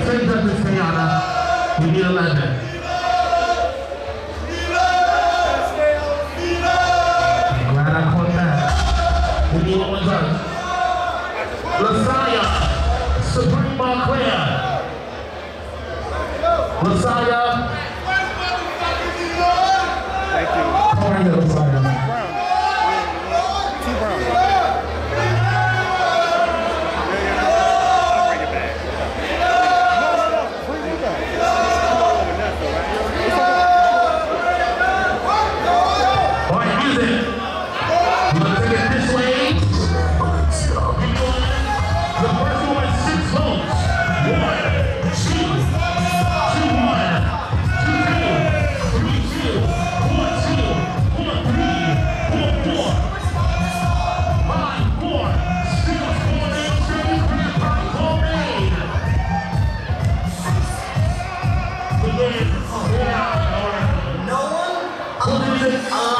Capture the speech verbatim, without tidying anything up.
change up this Tiana. We need a legend. Glad I caught that. We need one judge. Lasaya, Supreme Montclair. Lasaya. Thank you. Come right here, Lasaya. T Brown. I'll bring it back. No, no, no. Bring it back. All right, music. You want to take it this way? The first one is six votes. One, two, two, one, two, two, three, two, one, two, one, three, four, four, five, four, six, four, eight, seven, three, five, four, eight. Begin. Yeah. No one? I'm